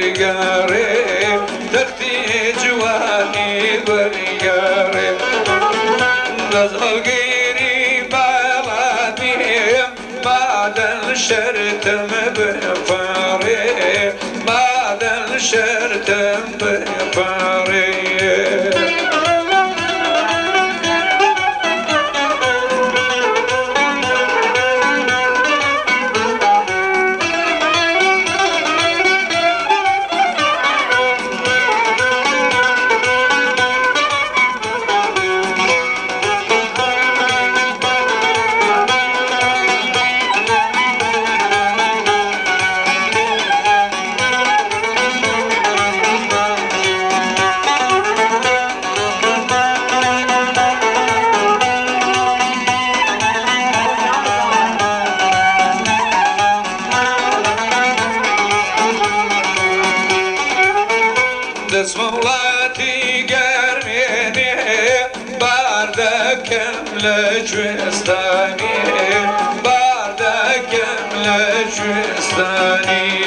برقاري تختي جواني برقاري نزل غيري بلدي بعد الشرتم بفاري بعد الشرتم بفاري دسمولاتي قرميني باردكم لجوستاني باردكم لجوستاني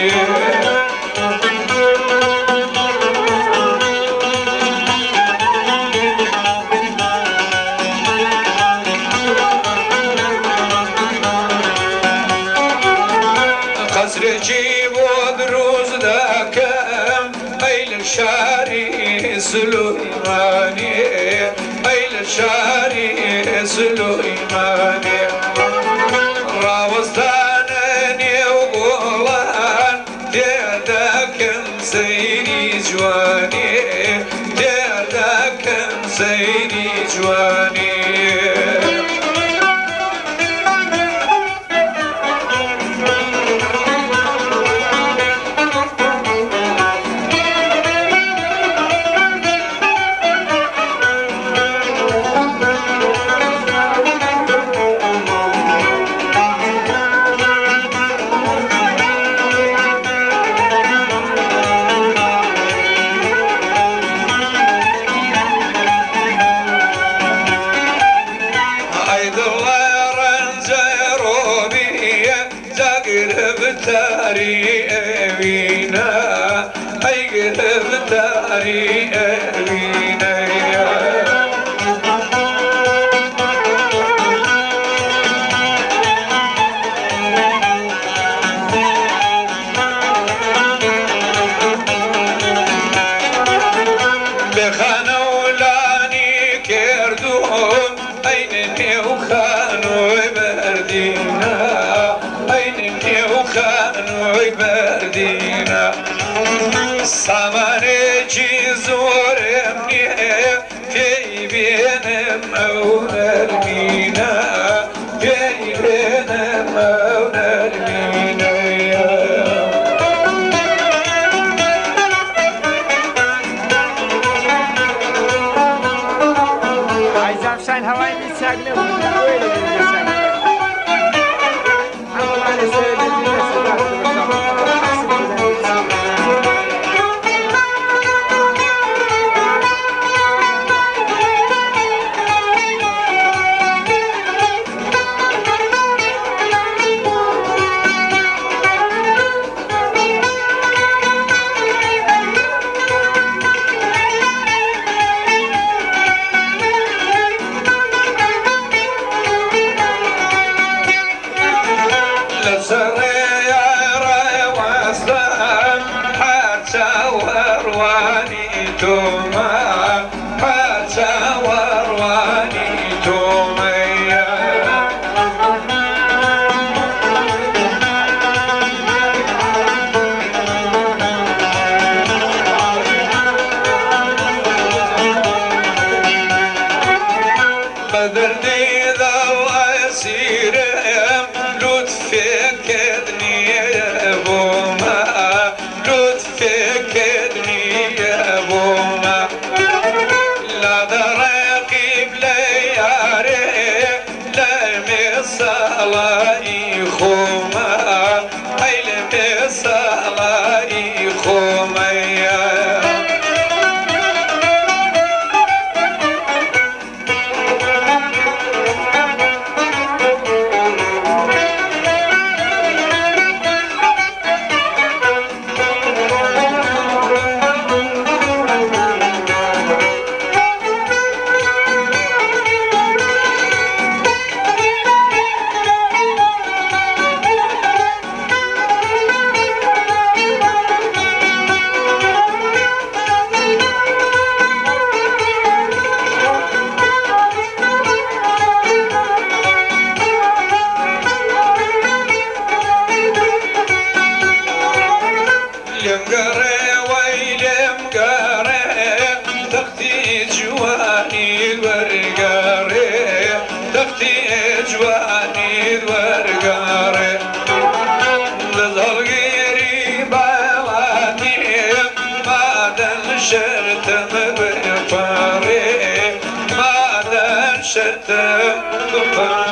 قصر جيبو دروز دكم شاري سليماني أيل شاري سليماني راوزدانني وقولان ديدكم سيدي جواني ديدكم سيدي جواني تاري أبينا أي قلب تاري أبينا بخانولاني كردون أينني وخانو بردينا وخانوي بردينا ساماني جيزور مني في بينم او نرمينا في بينم او نرمينا عايز افشل هواي بيتساقلوا توما حتى ورواني توميا بدرني ذو أسير لطفك كدني يا بوما لطفك كدني يا بوما لا درقيب لياري لا مصالي خوما هاي لمصالي خوما ويلم قاري تختي جواني الورقاري تختي جواني الورقاري لظل غيري بواتي ما دنشرتم بفاري ما دنشرتم بفاري